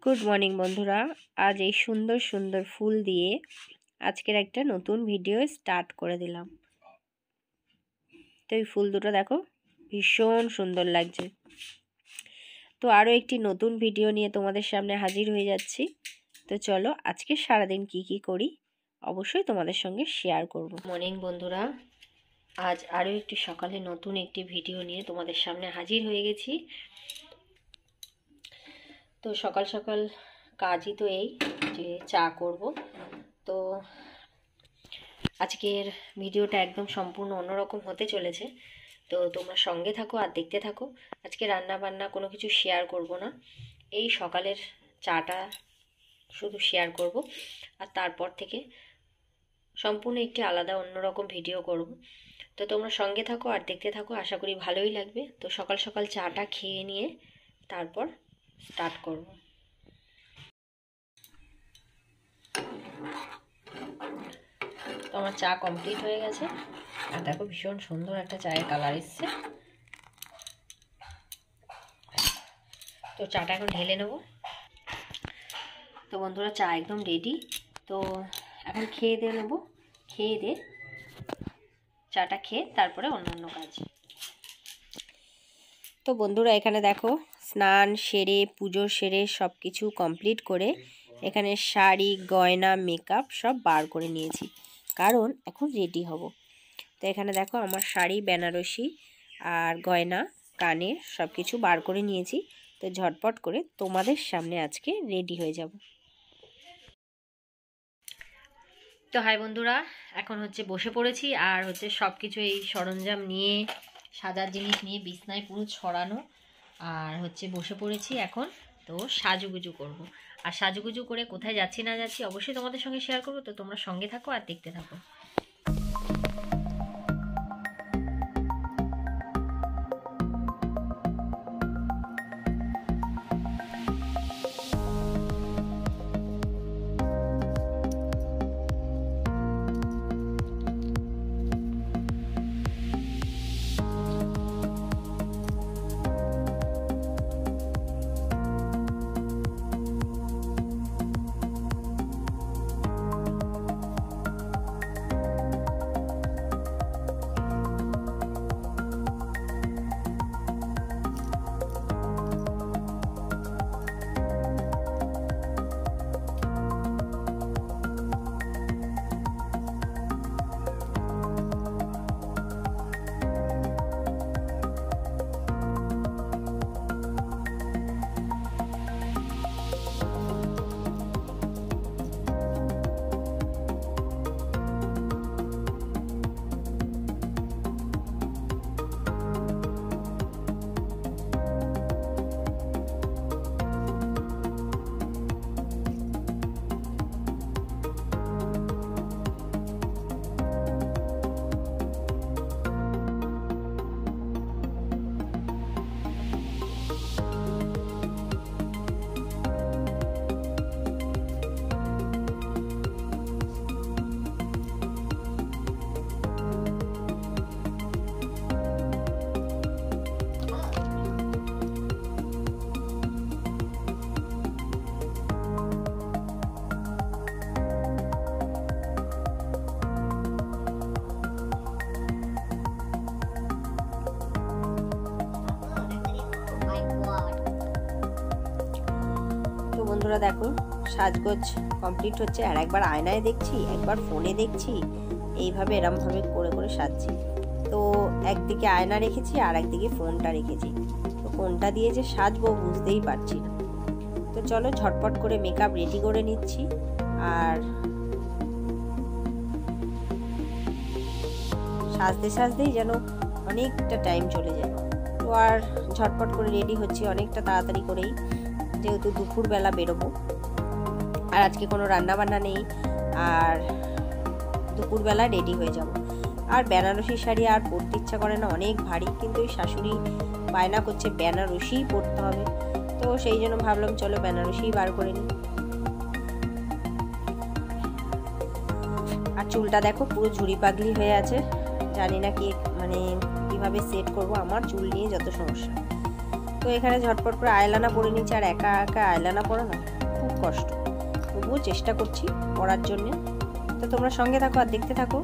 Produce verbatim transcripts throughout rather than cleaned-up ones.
Good morning বন্ধুরা, আজ এই সুন্দর সুন্দর ফুল দিয়ে আজকের একটা নতুন ভিডিও স্টার্ট করে দিলাম। তো এই ফুল দুটো দেখো, ভীষণ সুন্দর লাগছে। তো আরও একটি নতুন ভিডিও নিয়ে তোমাদের সামনে হাজির হয়ে যাচ্ছি। তো চলো আজকে সারাদিন কি কি করি অবশ্যই তোমাদের সঙ্গে শেয়ার করব। মর্নিং বন্ধুরা, আজ আরও একটি সকালে নতুন একটি ভিডিও নিয়ে তোমাদের সামনে হাজির হয়ে গেছি। তো সকাল সকাল কাজই তো এই যে চা করব। তো আজকের ভিডিওটা একদম সম্পূর্ণ অন্যরকম হতে চলেছে। তো তোমরা সঙ্গে থাকো আর দেখতে থাকো। আজকে রান্না বান্না কোনো কিছু শেয়ার করব না, এই সকালের চাটা শুধু শেয়ার করব, আর তারপর থেকে সম্পূর্ণ একটি আলাদা অন্যরকম ভিডিও করব। তো তোমরা সঙ্গে থাকো আর দেখতে থাকো, আশা করি ভালোই লাগবে। তো সকাল সকাল চাটা খেয়ে নিয়ে তারপর স্টার্ট করব। তো আমার চা কমপ্লিট হয়ে গেছে, আর দেখো ভীষণ সুন্দর একটা চায়ের কালার এসছে। তো চাটা এখন ঢেলে নেব। তো বন্ধুরা, চা একদম রেডি। তো এখন খেয়ে দিয়ে নেবো, খেয়ে দিয়ে চাটা খেয়ে তারপরে অন্যান্য কাজ। তো বন্ধুরা, এখানে দেখো স্নান সেরে পুজো সেরে সব কিছু কমপ্লিট করে এখানে শাড়ি গয়না মেকআপ সব বার করে নিয়েছি, কারণ এখন রেডি হব। তো এখানে দেখো আমার শাড়ি বেনারসি আর গয়না কানের সব কিছু বার করে নিয়েছি। তো ঝটপট করে তোমাদের সামনে আজকে রেডি হয়ে যাব। তো হাই বন্ধুরা, এখন হচ্ছে বসে পড়েছি, আর হচ্ছে সব কিছু এই সরঞ্জাম নিয়ে সাজার জিনিস নিয়ে বিছনায় পুরো ছড়ানো, আর হচ্ছে বসে পড়েছি এখন। তো সাজুগুজু করব, আর সাজুগুজু করে কোথায় যাচ্ছি না যাচ্ছি অবশ্যই তোমাদের সঙ্গে শেয়ার করবো। তো তোমরা সঙ্গে থাকো আর দেখতে থাকো। বন্ধুরা দেখো, সাজগোজ কমপ্লিট হচ্ছে, আর একবার আয়নায় দেখছি একবার ফোনে দেখছি, এইভাবে এরমভাবে করে করে সাজছি। তো একদিকে আয়না রেখেছি আর একদিকে ফোনটা রেখেছি। তো কোনটা দিয়ে যে সাজবো বুঝতেই পারছি না। তো চলো ঝটপট করে মেকআপ রেডি করে নিচ্ছি, আর সাজতে সাজতেই যেন অনেকটা টাইম চলে যায়। তো আর ঝটপট করে রেডি হচ্ছি অনেকটা তাড়াতাড়ি করেই, যেহেতু দুপুরবেলা বেরোবো, আর আজকে কোনো রান্না বান্না নেই, আর দুপুরবেলা রেডি হয়ে যাব। আর বেনারসি শাড়ি আর পরতে ইচ্ছা করে না, অনেক ভারী, কিন্তু ওই শাশুড়ি বায়না করছে বেনারসিই পরতে হবে। তো সেই জন্য ভাবলাম চলো বেনারসিই বার করে নিই। আর চুলটা দেখো পুরো ঝুড়ি পাগলি হয়ে আছে, জানি না কি মানে কিভাবে সেট করব, আমার চুল নিয়ে যত সমস্যা। তো এখানে ঝটপট করে আইলানা পরে নিচ্ছি, আর একা একা আইলানা পরা না খুব কষ্ট, তবুও চেষ্টা করছি করার জন্যে। তো তোমরা সঙ্গে থাকো আর দেখতে থাকো।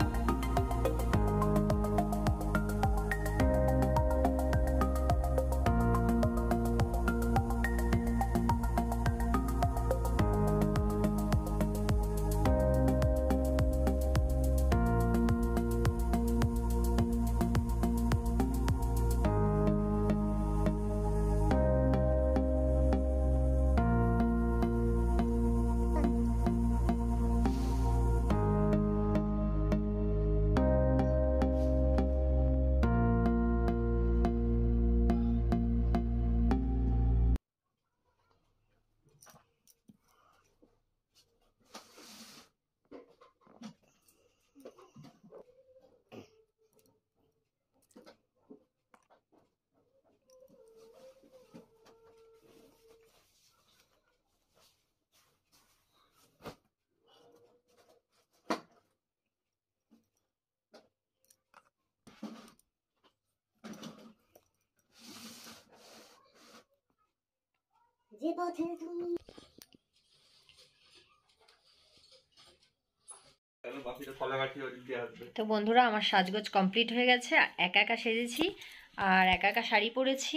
তো বন্ধুরা, আমার সাজগোজ কমপ্লিট হয়ে গেছে। একা একা সেজেছি আর একা একা শাড়ি পরেছি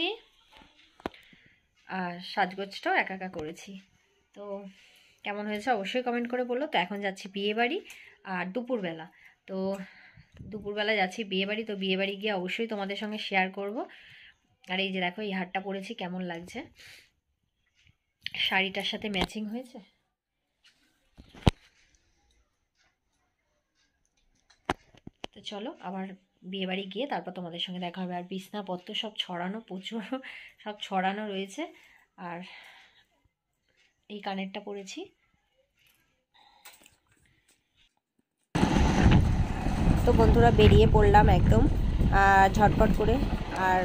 আর সাজগোজটাও একা একা করেছি। তো কেমন হয়েছে অবশ্যই কমেন্ট করে বলো। তো এখন যাচ্ছি বিয়ে বাড়ি আর দুপুরবেলা। তো দুপুরবেলা যাচ্ছি বিয়ে বাড়ি। তো বিয়ে বাড়ি গিয়ে অবশ্যই তোমাদের সঙ্গে শেয়ার করব। আর এই যে দেখো, এই হারটা পরেছি, কেমন লাগছে, শাড়িটার সাথে ম্যাচিং হয়েছে। তো চলো আবার বিয়ে বাড়ি গিয়ে তারপর তোমাদের সঙ্গে দেখা হবে। আর বিছনাপত্র সব ছড়ানো, প্রচুর সব ছড়ানো রয়েছে। আর এই কানেরটা পরেছি। তো বন্ধুরা, বেরিয়ে পড়লাম একদম ঝটপট করে। আর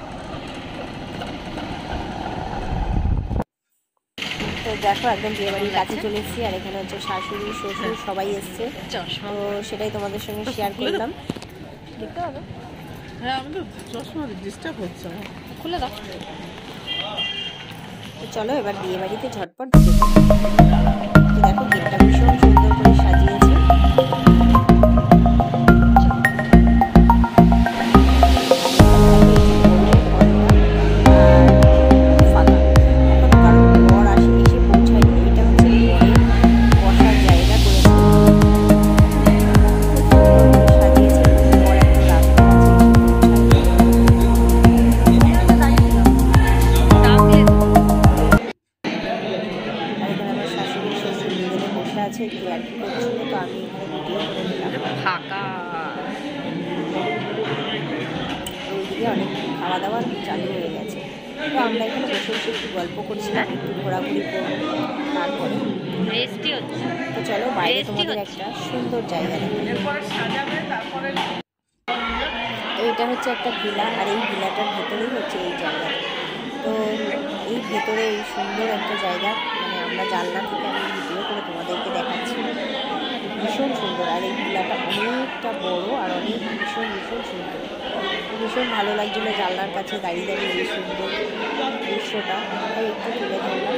তো দেখো, একদম বিয়ে বাড়ির কাছে চলে এসেছি। আর এখানে হচ্ছে শাশুড়ি শ্বশুর সবাই এসছে। তো সেটাই তোমাদের সঙ্গে শেয়ার করলাম। দেখতে হবে, হ্যাঁ আমাদের চশমা ডিস্টার্ব হচ্ছে, খুলে দাও। তো চলো এবার বিয়ে বাড়িতে ঝটপট ঢুকে পড়ি। দেখো, গেটটা ভীষণ সুন্দর করে সাজিয়েছে। অনেক খাওয়া দাওয়া চালু হয়ে গেছে। তো আমরা এখানে বসে বসে একটু গল্প করছিলাম, একটু ঘোরাঘুরি করবো, তারপরে রেস্টই হচ্ছে। তো চলো বাইরে তোমাদের একটা সুন্দর জায়গা দেখাবো। এইটা হচ্ছে একটা ভিলা, আর এই ভিলাটার ভেতরেই হচ্ছে এই জায়গা। তো এই ভেতরে এই সুন্দর একটা জায়গা, মানে আমরা জানলা থেকে আমি ভিডিও করে তোমাদেরকে দেখাচ্ছি, ভীষণ সুন্দর। আর এই ভিলাটা অনেকটা বড় আর অনেক ভীষণ ভীষণ সুন্দর। ভীষণ ভালো লাগছিল জানলার কাছে দাঁড়িয়ে দাঁড়িয়ে এই সুন্দর দৃশ্যটা, তাই একটু তুলে ধরলাম।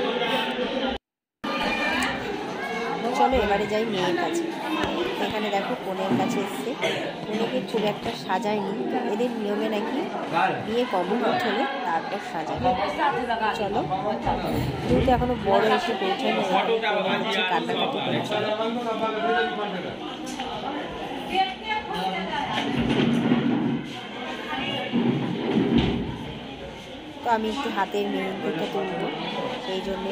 চলো এবারে যাই মেয়ের কাছে। এখানে দেখো কনের কাছে এসছে। কনেকে খুব একটা সাজায়নি, এদের নিয়মে নাকি বিয়ে কমপ্লিট হলে তারপর সাজায়। চলো, যেহেতু এখনো বড় এসে পৌঁছানো, হচ্ছে কান্নাকাটি করছে। তো আমি একটু হাতের মেহেন্দিটা তুলবো, সেই জন্যে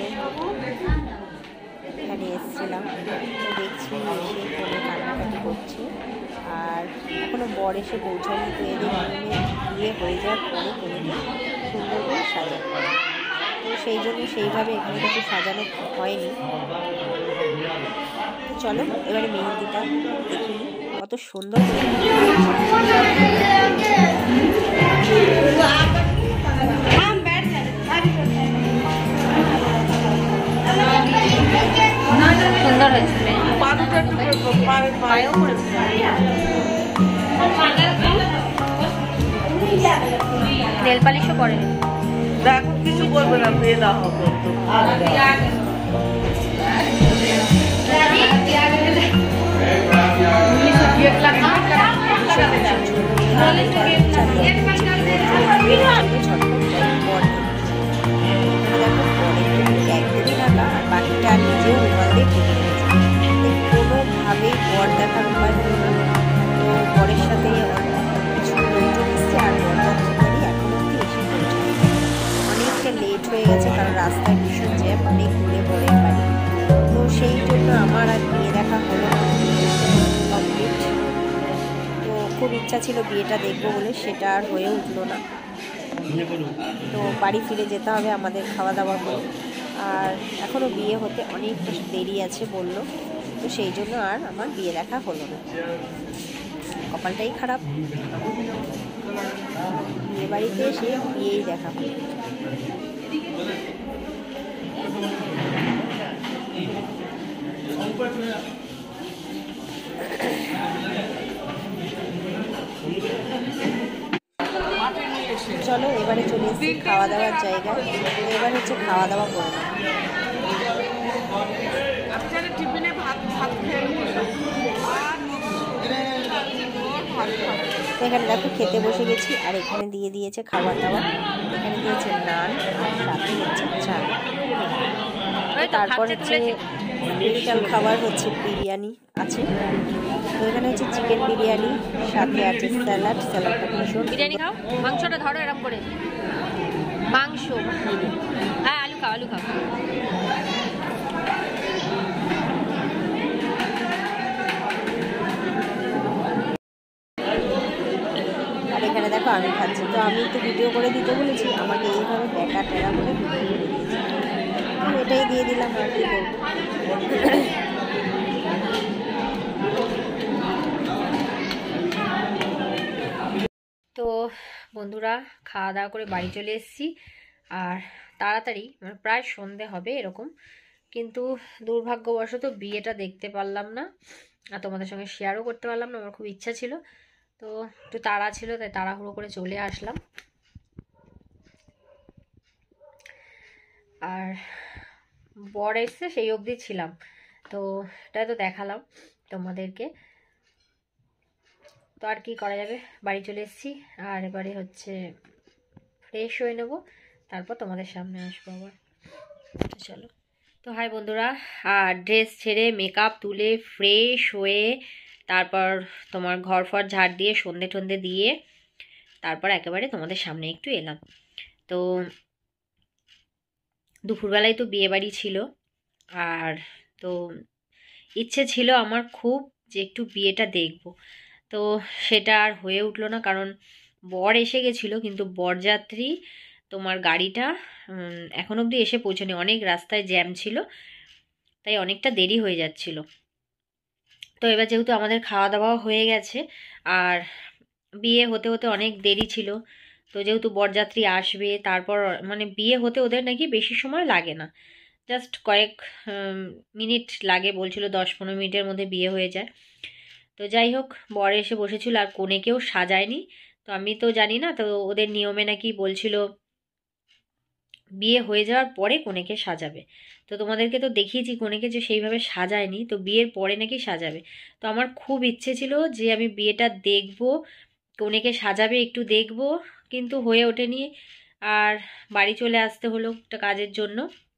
এখানে এসেছিলাম। তো দেখছি এসে ফোনে কান্নাকাটি করছে, আর এখনও বর এসে পৌঁছায়নি। তো এদের নিয়মে বিয়ে হয়ে যাওয়ার পরে কোনেকে সুন্দর করে সাজানো, তো সেই জন্য সেইভাবে এখানে কিছু সাজানো হয়নি। তো চলো এবারে মেহেন্দিটা দেখি কত সুন্দর করে। সুন্দর হয়েছে, নেল পালিশও পরে। দেখো কিছু বলবে না, বিয়ে না হবে। বাকিটা নিজেও রুমাল দিয়ে ঢেকে রেখেছে। কোনোভাবেই বর দেখার উপায় হলো না। তো বরের সাথে কিছু লোকজন এসছে আর বরযাত্রী এখন অব্দি এসে পৌঁছায়। অনেকটা লেট হয়ে গেছে কারণ রাস্তায় ভীষণ জ্যাম, অনেক দূরে বরের বাড়ি। তো সেই জন্য আমার আর বিয়ে দেখা হলো না কমপ্লিট। তো খুব ইচ্ছা ছিল বিয়েটা দেখবো বলে, সেটা আর হয়ে উঠলো না। তো বাড়ি ফিরে যেতে হবে আমাদের খাওয়া দাওয়া করে, আর এখনও বিয়ে হতে অনেকটা দেরি আছে বলল। তো সেই জন্য আর আমার বিয়ে দেখা হলো না, কপালটাই খারাপ। বিয়ে বাড়িতে এসে বিয়েই দেখা হলো। চলো এবারে চলে এসেছি খাওয়া দাওয়ার জায়গায়। এবার হচ্ছে খাওয়া দাওয়া করে নেব। তো এখানে দেখো খেতে বসে গেছি, আর এখানে দিয়ে দিয়েছে খাবার দাবার। এখানে দিয়েছে নান আর সাথে হচ্ছে চা। তারপর হচ্ছে স্পেশাল খাবার হচ্ছে বিরিয়ানি আছে। তো এখানে হচ্ছে চিকেন বিরিয়ানি, সাথে আছে স্যালাড। স্যালাডটা ভীষণ। বিরিয়ানি খাও, মাংসটা ধরো এরকম করে, মাংস। হ্যাঁ আলু খাও, আলু খাও। আর এখানে দেখো আমি খাচ্ছি। তো আমি একটু ভিডিও করে দিতে বলেছি, আমাকে এইভাবে ব্যাটা টেরা করে ভিডিও করে দিয়েছি। এটাই দিয়ে দিলাম, আর কি করবো। তো বন্ধুরা, খাওয়া দাওয়া করে বাড়ি চলে এসেছি, আর তাড়াতাড়ি মানে প্রায় সন্ধে হবে এরকম, কিন্তু দুর্ভাগ্যবশত বিয়েটা দেখতে পারলাম না, আর তোমাদের সঙ্গে শেয়ারও করতে পারলাম না। আমার খুব ইচ্ছা ছিল, তো একটু তাড়া ছিল, তাই তাড়াহুড়ো করে চলে আসলাম। আর বর এসছে সেই অবধি ছিলাম, তো এটা তো দেখালাম তোমাদেরকে। তো আর কি করা যাবে, বাড়ি চলে এসেছি, আর এবারে হচ্ছে ফ্রেশ হয়ে নেব, তারপর তোমাদের সামনে আসবো আবার। তো চলো। তো হাই বন্ধুরা, আর ড্রেস ছেড়ে মেকআপ তুলে ফ্রেশ হয়ে তারপর তোমার ঘর ফর ঝাড় দিয়ে সন্ধে টন্ধে দিয়ে তারপর একেবারে তোমাদের সামনে একটু এলাম। তো দুপুরবেলায় তো বিয়ে বাড়ি ছিল, আর তো ইচ্ছে ছিল আমার খুব যে একটু বিয়েটা দেখব। তো সেটা আর হয়ে উঠলো না, কারণ বর এসে গেছিলো, কিন্তু বরযাত্রী তোমার গাড়িটা এখন অবধি এসে পৌঁছায়নি। অনেক রাস্তায় জ্যাম ছিল, তাই অনেকটা দেরি হয়ে যাচ্ছিল। তো এবার যেহেতু আমাদের খাওয়া দাওয়া হয়ে গেছে, আর বিয়ে হতে হতে অনেক দেরি ছিল, তো যেহেতু বরযাত্রী আসবে, তারপর মানে বিয়ে হতে ওদের নাকি বেশি সময় লাগে না, জাস্ট কয়েক মিনিট লাগে বলছিল, দশ পনেরো মিনিটের মধ্যে বিয়ে হয়ে যায়। তো যাই হোক, বর এসে বসেছিল, আর কনেকেও সাজায়নি। তো আমি তো জানি না, তো ওদের নিয়মে নাকি বলছিল বিয়ে হয়ে যাওয়ার পরে কনেকে সাজাবে। তো তোমাদেরকে তো দেখিয়েছি কনেকে যে সেইভাবে সাজায়নি, তো বিয়ের পরে নাকি সাজাবে। তো আমার খুব ইচ্ছে ছিল যে আমি বিয়েটা দেখব, কনেকে সাজাবে একটু দেখব, কিন্তু হয়ে ওঠেনি। আর বাড়ি চলে আসতে হলো একটা কাজের জন্য।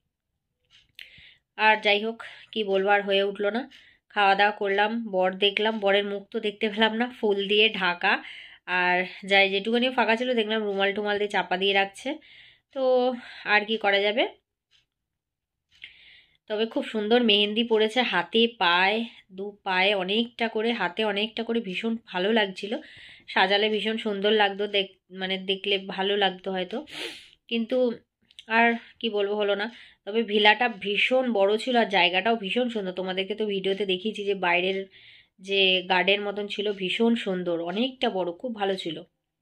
আর যাই হোক, কি বলবো, আর হয়ে উঠলো না। খাওয়া দাওয়া করলাম, বর দেখলাম, বরের মুখ তো দেখতে পেলাম না, ফুল দিয়ে ঢাকা। আর যাই যেটুকুনি ফাঁকা ছিল দেখলাম রুমাল টুমাল দিয়ে চাপা দিয়ে রাখছে। তো আর কি করা যাবে। তবে খুব সুন্দর মেহেন্দি পড়েছে হাতে, পায়ে, দু পায়ে অনেকটা করে, হাতে অনেকটা করে, ভীষণ ভালো লাগছিল। সাজালে ভীষণ সুন্দর লাগতো, দেখ মানে দেখলে ভালো লাগতো হয়তো, কিন্তু আর কি বলবো, হলো না। তবে ভিলাটা ভীষণ বড় ছিল, আর জায়গাটাও ভীষণ সুন্দর। তোমাদেরকে তো ভিডিওতে দেখিয়েছি যে বাইরের যে গার্ডেন মতন ছিল, ভীষণ সুন্দর, অনেকটা বড়, খুব ভালো ছিল।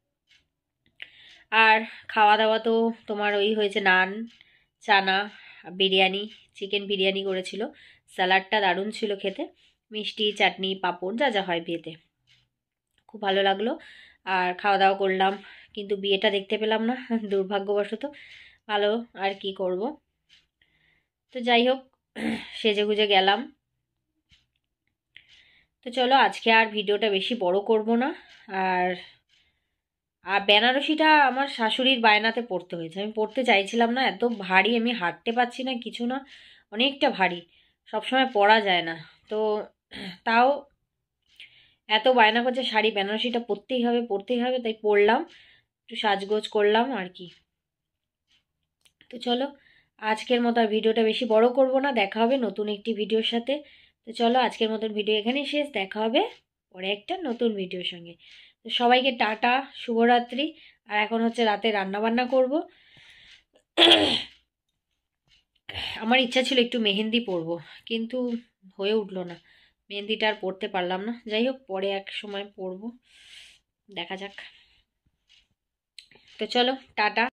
আর খাওয়া দাওয়া তো তোমার ওই হয়েছে নান, চানা, বিরিয়ানি, চিকেন বিরিয়ানি করেছিল, স্যালাডটা দারুণ ছিল খেতে, মিষ্টি, চাটনি, পাঁপড়, যা যা হয় বিয়েতে, খুব ভালো লাগলো। আর খাওয়া দাওয়া করলাম, কিন্তু বিয়েটা দেখতে পেলাম না দুর্ভাগ্যবশত। ভালো, আর কি করব। তো যাই হোক, সেজে গুজে গেলাম। তো চলো আজকে আর ভিডিওটা বেশি বড় করব না। আর আর বেনারসিটা আমার শাশুড়ির বায়নাতে পড়তে হয়েছে, আমি পড়তে চাইছিলাম না, এত ভারী, আমি হাঁটতে পারছি না কিছু না, অনেকটা ভারী, সবসময় পরা যায় না। তো তাও এত বায়না করছে শাড়ি বেনারসিটা পরতেই হবে পরতেই হবে, তাই পরলাম, একটু সাজগোজ করলাম আর কি। তো চলো আজকের মতো আর ভিডিওটা বেশি বড় করব না, দেখা হবে নতুন একটি ভিডিওর সাথে। তো চলো আজকের মতন ভিডিও এখানেই শেষ, দেখা হবে পরে একটা নতুন ভিডিওর সঙ্গে। তো সবাইকে টাটা, শুভরাত্রি। আর এখন হচ্ছে রাতে রান্না বান্না করব। আমার ইচ্ছা ছিল একটু মেহেন্দি পরবো, কিন্তু হয়ে উঠলো না, মেহেন্দিটা আর পরতে পারলাম না। যাই হোক পরে এক সময় পরবো, দেখা যাক। তো চলো টাটা।